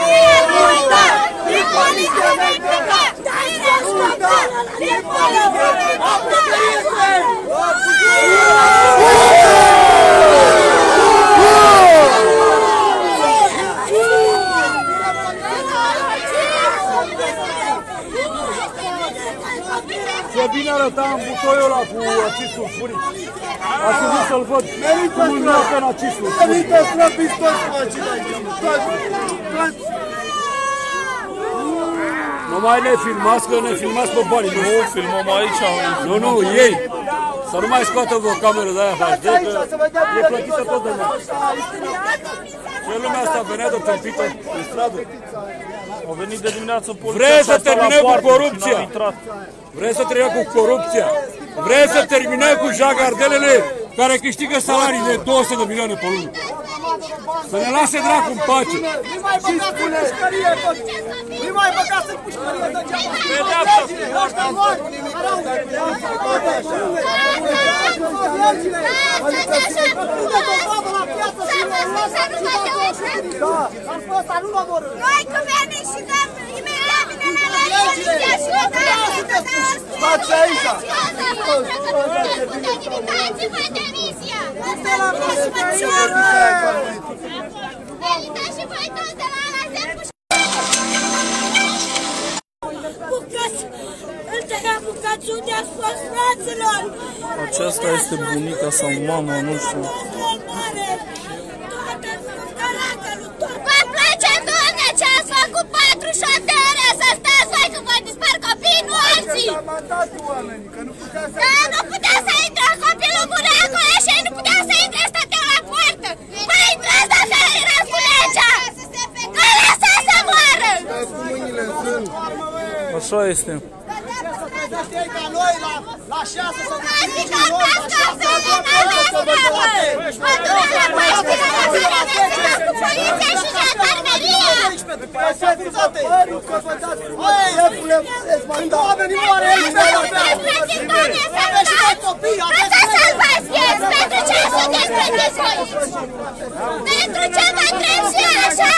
Ce bine arăta în butoiul ăla cu acistul furic. A trebuit să-l văd. Merită străpi în acistul furic. Merită străpiți toți cu acela aici. Nu mai ne filmați, că ne filmați pe banii. Nu, filmăm aici. Nu, nu, ei. Să nu mai scoată vă o cameră de aia H D, că e plătită tot de noi. Ce lumea asta venea de tâmpită în stradă? Au venit de dimineață poliția. Vrei să terminăm cu corupția? Vrei să terminăm cu corupția? Vrei să terminăm cu jagardelele care câștigă salarii de două sute de milioane pe lună? Să ne lase dracu în pace! Nu mai băgați în pușcărie, nu mai băgați în pușcărie degeaba! Pedeapsă! Ăștia mori! Legile! Pune-te o babă la piață și le lasă și facă o șucurie! Ar fi ăsta, nu mă morâ! Noi cu venim și dăm imediat vine la poliția și o dăm! Stați aici! Dați-vă demisia! Meritați și voi toți de la Alazem cu bucați! Îl tăia bucați unde ați fost, fraților! Aceasta este bunica sau mama, nu știu. Vă place, doamne, ce ați făcut patruzeci și opt de ore să stați voi când vă dispar copiii, nu alții! Da, nu putea să intre copilul murea acolo și ei nu puteau să intre, stăteau la poartă! Vă intrați dacă erați cu legea! Că lăsați să moară! Așa este. Ca noi la șase să ne Adică asta să ne mai lasă! Mă duc la paștile la care mergeți cu poliția și jandarmeria! Când oamenii moare aici pe la pleacă! Aveți și voi copii, aveți și voi! Pentru ce sunteți plătiți voi? Pentru ce vă trec și așa?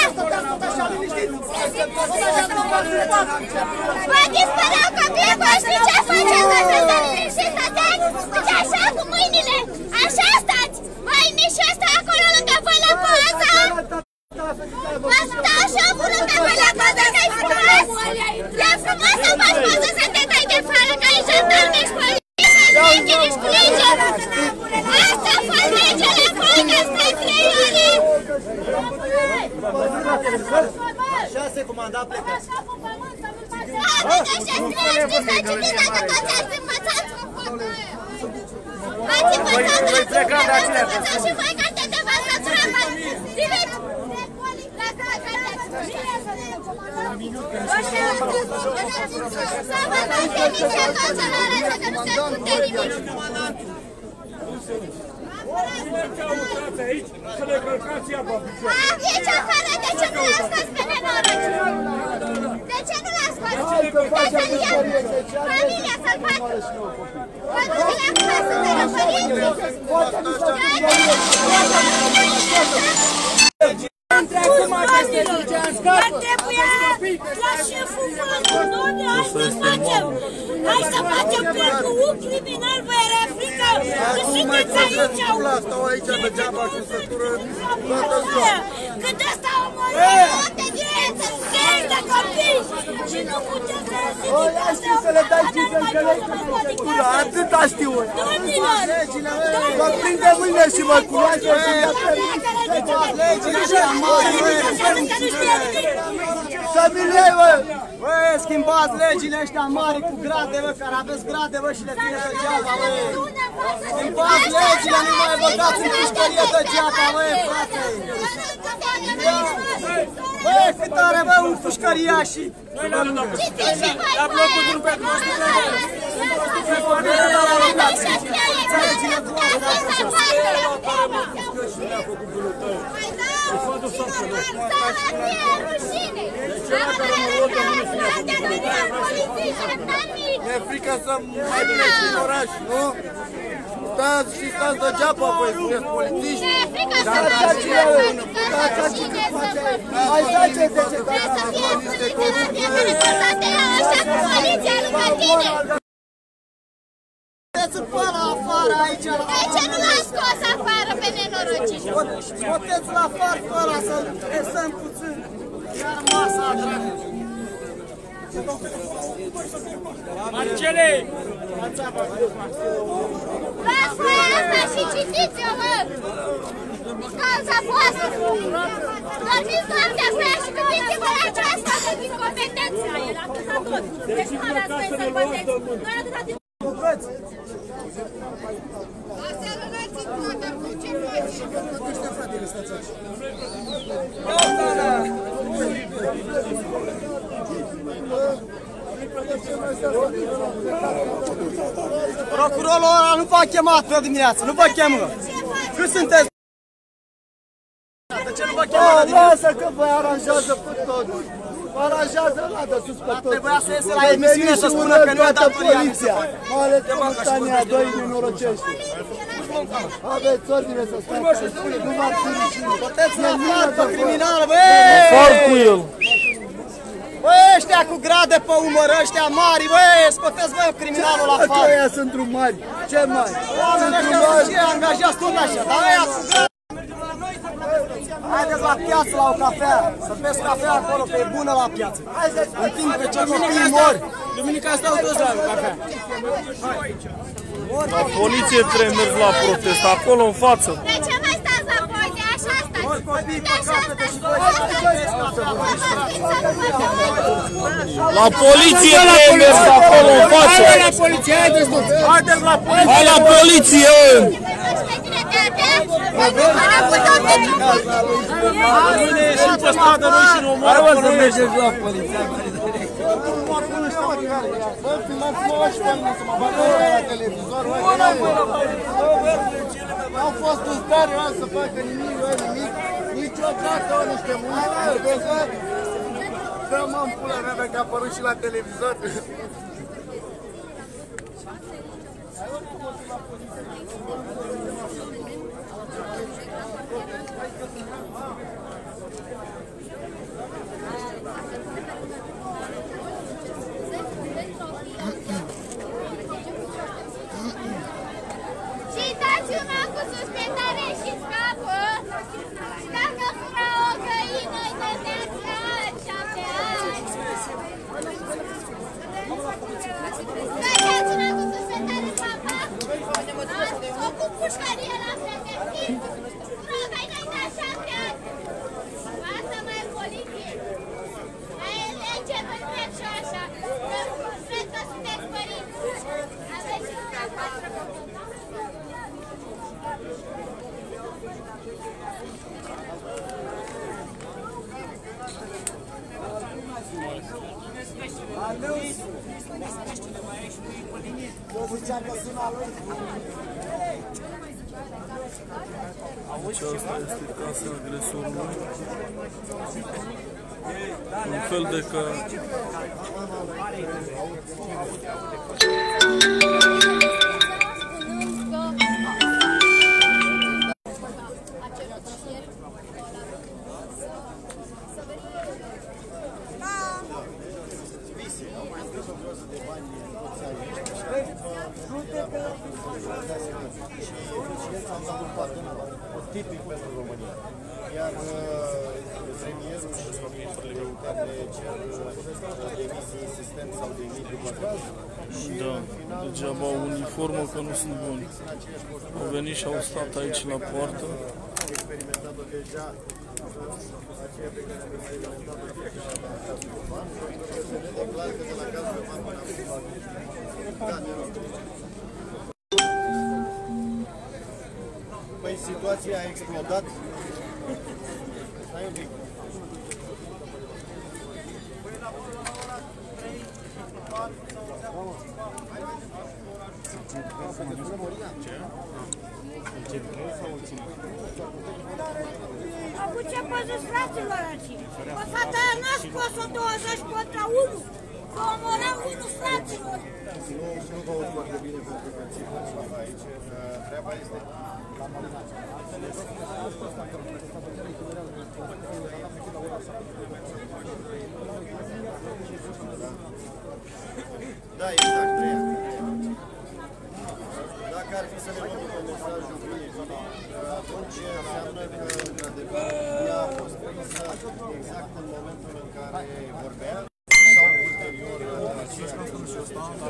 Vă dispăreau copiii voștri, ce faceți? Vă sunteți liniștiți, stăteați? Uite așa cu mâinile, așa stați! Mâinii și ăsta acolo lângă voi la poză! Vă stau și omul lângă voi la poză, că-i frumos! E frumos să faci poză să te dai de fară, că ai jandarmi, ești poliție, ești nici cu lege! Asta a fost legele acolo, că stai trei ore! Așa se comanda plecați. Da, uite și scrieți, să citiți dacă toți ați învățat cu fotul ăia! Ați învățat, ați învățat și voi carte de învățătură, ziceți! minut, că nu știu. Să vă dați demisia cancelară, că nu se spune nimic. Aici afară, de ce nu l-a scos pe nenoroci? De ce nu l-a scos? Să-l ia familia, să-l facă. Că nu vi le-am casă de la părinții. Dar trebuia la șeful vostru, nu? Hai să facem, hai să facem pentru un criminal, vă era frică, că sunteți aici. Stau aici degeaba și să tură toată ziua. Când ăsta a omorât de viață, zeci de copii și nu putem să Ăia știi să le dai și să-mi călești. Atâta știu. Domnilor! Mă prinde mâine și mă cunoaște și mi-a permis. Legile ăștia mari, să mi le iei, bă! Bă, schimbați legile ăștia mari cu grade, bă, care aveți grade, bă, și le ține degeaba, bă! Schimbați legile, nu mai băgați în pușcărie degeaba, bă, frate! Bă, cât are, bă, un pușcăria și... Noi la blocul drum pentru nostru Mi-e frică să mai pleci în oraș, nu? Stați și stați degeaba, băi, sunteți polițiști. Mi-e frică să mai pleci, că să cine să vă... Hai, dați-te de ce Trebuie să fie poliție la fiecare pasate așa cu poliția lângă tine. Scoteți-l pe ăla afară aici. De ce nu l-a scos afară pe nenorociști? Scoteți-l afară pe ăla să lăsăm puțin. Iar masa dracu. Marcele! Luați foaia asta și citiți-o, mă! Din cauza voastră! Dormiți noaptea pe ea și gândiți-vă la aceasta, că din competență! El atâta tot! Deci nu aveați voie să-l băteți! Noi atâta timp... Aseară n-ați toată, ce faci? Ăștia, fratele, stați așa. Procurorul ăla nu v-a chemat pe dimineață, nu vă chemă. Cât sunteți? De ce nu vă chemă de dimineață? Lasă că vă aranjează pe toți. Vă aranjează ăla de sus pe toți. Trebuia să iese la emisiune să spună că nu a dat poliția. Mai ales că Mustania doi nenorocește. Aveți ordine să stați aici. Nu m-ar fi rușine. Scoteți-l afară pe criminal, bă! Afară cu el! Bă, ăștia cu grade pe umăr, ăștia mari, bă, scoteți, bă, criminalul afară. Ăia sunt drum mari. Ce mari? Oamenii ăștia sunt ce, angajați tot așa, dar ăia cu grade. Haideți la piață la o cafea, să beți cafea acolo, că e bună la piață. În timp ce ce copiii mori. Duminica stau toți la cafea. La poliție trebuie mers la protest, acolo în față. De ce mai stați la poliție? Așa stați! Mori copii pe capete și voi La poliție trebuie mers acolo în față. Hai la poliție, haideți toți! Haideți la poliție! Hai la poliție! Mâine ieșim pe stradă noi și ne omoară pe noi. mergeți la poliție. Bă, filmați-mă și pe mine să mă bată la televizor. N-au fost în stare să facă nimic, nimic. Niciodată au niște mulți. Dă-mă în pula mea că a apărut și la televizor. Și dați una cu suspendare și scapă. Și dacă fura o găină, îi dădeați ani, șapte ani. Dați una cu suspendare, papa. O cu pușcărie la pregătit. Fura o găină, îi dați șapte ani. Asta mai e poliție. Mai e lege, vă cred și așa. Cred că sunteți părinți. Aveți și dumneavoastră copii. Aceasta este casa agresorului. Un fel de ca... tipic pentru România. Iar premierul și ministrele interne cer emisii insistent sau de mii după caz. Da, degeaba au uniformă că nu sunt buni. Au venit și au stat aici la poartă. Experimentat-o deja aceea pe care am experimentat-o deja la cazul Roman. Se vede clar că de la cazul Roman până acum. Da, te rog. Păi situația a explodat. Stai un pic. Acum ce păzăți fraților aici? Bă, fata aia n-a scos-o douăzeci contra unu. Că omorăm unu fraților. Nu vă aud foarte bine pentru că țin aici. Treaba este... Da, exact, treia. Dacă ar fi să ne luăm pe mesajul bine, atunci înseamnă că, într-adevăr, ea a fost prinsă exact în momentul în care vorbea sau ulterior aceea unele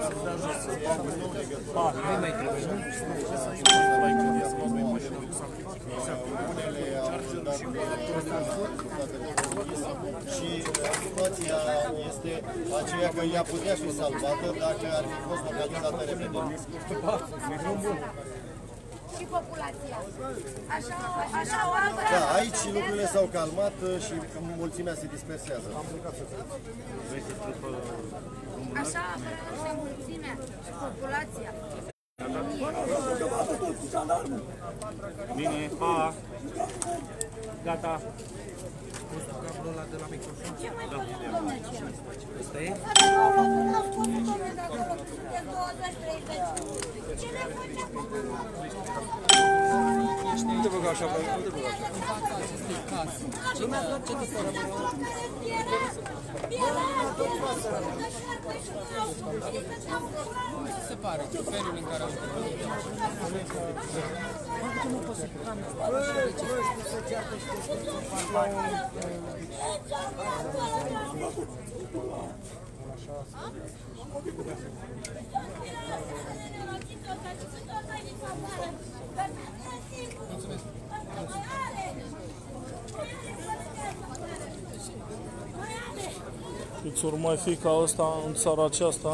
au și situația este aceea că ea putea fi salvată dacă ar fi fost localizată repede. Și populația. Așa, așa o altă... Da, aici lucrurile s-au calmat și mulțimea se dispersează. Așa apără mulțimea și populația. Bine, pa! Gata! Ce mai păzăm, domnule, ce? Asta e? Au scos domnule de acolo, sunteți douăzeci treizeci. Ce ne face acum? Nu te băga așa, nu te băga așa. În fața acestei case. Ce mai ce te fără mă? Se pare că felul în care au Câți ori mai fi ca ăsta în țara aceasta?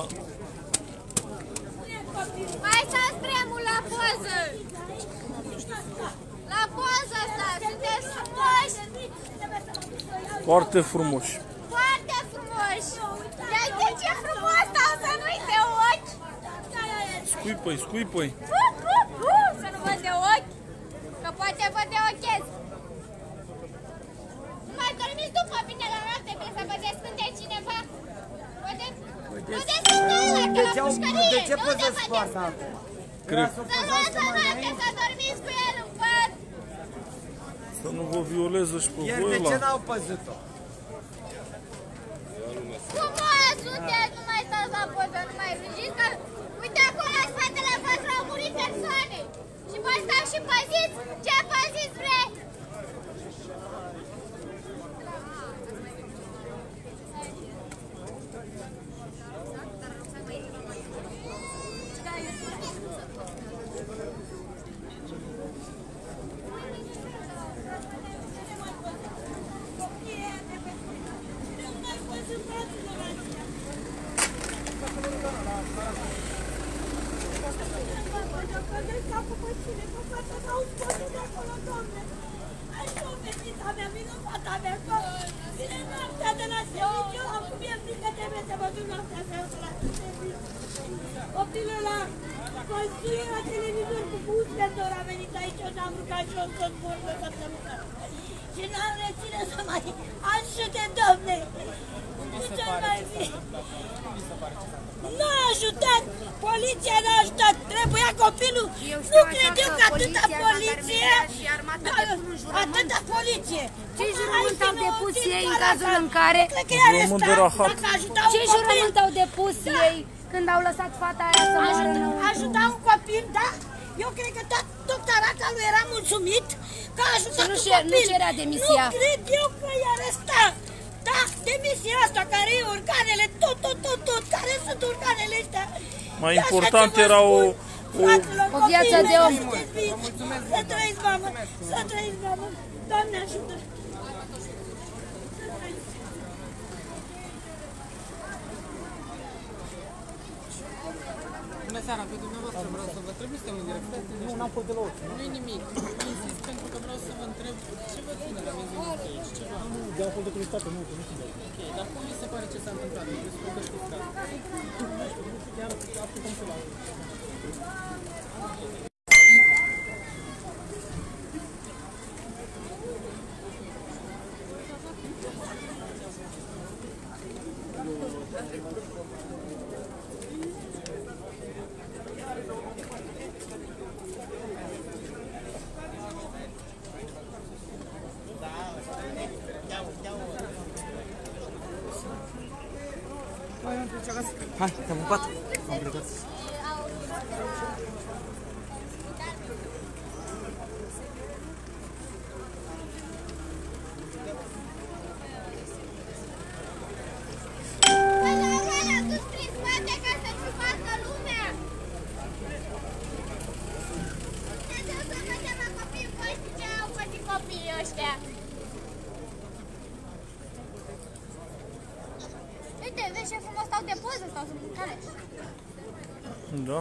Mai stați dremul la poză! La poză asta, sunteți frumoși! Foarte frumoși! Foarte frumoși! Uite ce frumos stau, să nu-i de ochi! Scuipă-i, scuipă-i! Să nu văd de ochi, că poate vă de ochez! Nu mai dormiți după mine la noapte, trebuie să vă descânde cineva! Vă descânde ăla, că la pușcărie! De ce păzăți poarta acum? Cred. Să luați la noapte, să dormiți cu el în pat! Să nu vă violeze și pe Ieri voi de ăla. ce n-au păzit-o? Frumos sunteți, nu mai stați la poză, nu mai rânjiți, că uite acolo în spatele voastră au murit persoane! Și voi stau și păziți? Ce păziți vrei? Vine noaptea de la serviciu, acum e frică, trebuie să vă toată noaptea vreau să la serviciu. Copilul ăla construie la televizor cu buscător, a venit aici, eu n-am rugat și eu tot vorbă săptămână. Și n-am reține să mai ajute, domne. Ce mai fi? Nu a ajutat! Poliția n-a ajutat! Trebuia copilul! Nu cred eu că atâta poliție! Atâta poliție! Ce jurământ au depus ei în cazul în care... Jurământ de rahat. Ce jurământ au depus ei când au lăsat fata aia să moară? Ajuta un copil, da? Eu cred că tot, tot Taraca lui era mulțumit că a ajutat un copil. Nu cerea demisia. Nu cred eu că i-ar ăsta. Da, demisia asta care e organele, tot, tot, tot, tot, care sunt organele ăștia. Mai important era o... O viață de om. Să trăiți, mamă, să trăiți, mamă. Doamne ajută. Bună seara, pe dumneavoastră vreau să vă întreb, nu suntem în direct. Nu, n-am fost deloc. Nu-i nimic. Insist pentru că vreau să vă întreb ce vă ține la menziunea aici, ceva. Nu, de a fost de publicitate, nu, nu știu. Ok, dar cum vi se pare ce s-a întâmplat? Despre că știți cazul. Chiar aplicăm să la... Hai, te-am ocupat. Am plecat. Uite, vezi ce frumos stau de poză, stau sub care. Da.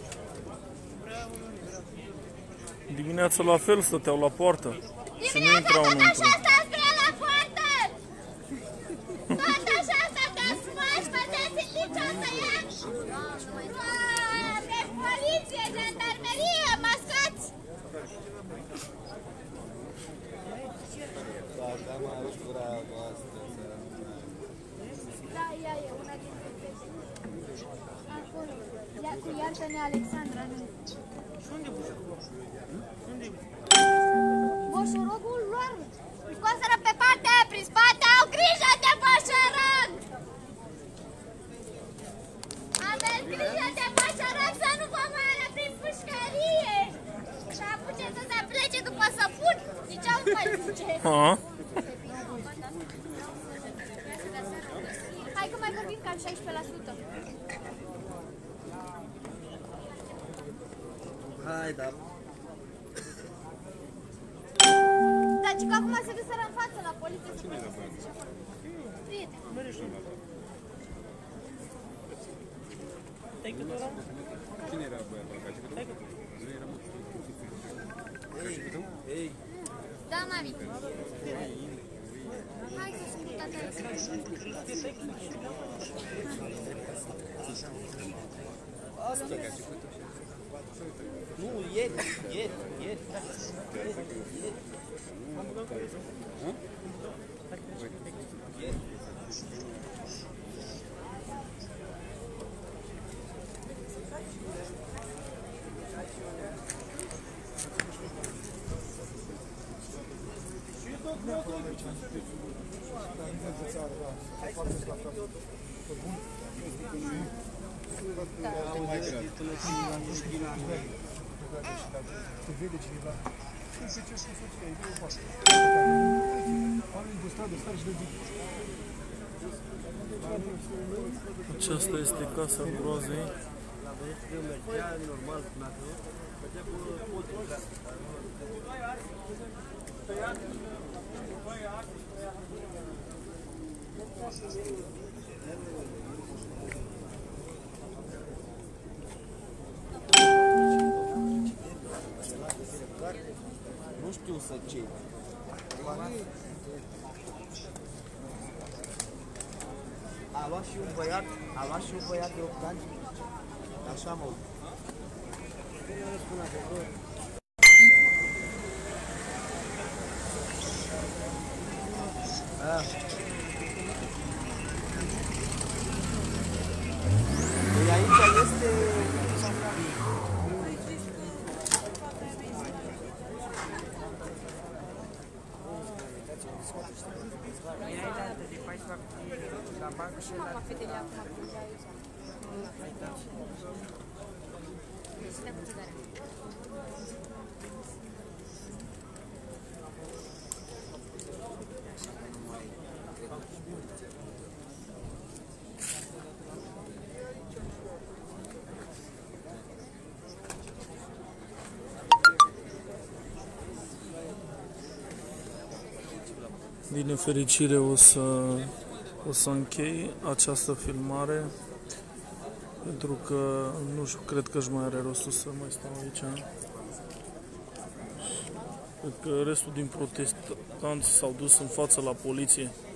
Dimineața la fel stăteau la poartă. Și nu intrau înăuntru. Tot așa spre la poartă! Tot așa stăteați frumoși, făceți nicio să ia! Doamne, poliție, jandarmerie, mascați! Da, ea e una dintre fete. Acolo. Iartă-ne, Alexandra, nu. Și unde e unde Boșorogul lor! Scoaseră pe partea aia prin spate, au grijă de boșorog! Aveți grijă de boșorog să nu vă moară prin pușcărie! Și apuce să se plece după săpun, nici au mai zice. Hai că mai vorbim cam șaisprezece la sută. Hai, da. Dar ce că acum se duseră în față la poliție să păstreze ceva. Prieten. Cine era băiatul ăla? Nu era mult. Ei. Da, mami. Hai că sunt cu tata. Asta. Nu, ieri, ieri, ieri. Se vede cineva. Ce ce ce ce e o parte. Oamenii de stradă stau și de zi. Aceasta este casa groazei. Nu știu să ce. A luat și un băiat, a luat și un băiat de opt ani. Așa mă. Spune adevărul. Păi aici este... Din nefericire o să, o să închei această filmare pentru că nu știu, cred că își mai are rostul să mai stau aici. Cred că restul din protestanți s-au dus în față la poliție.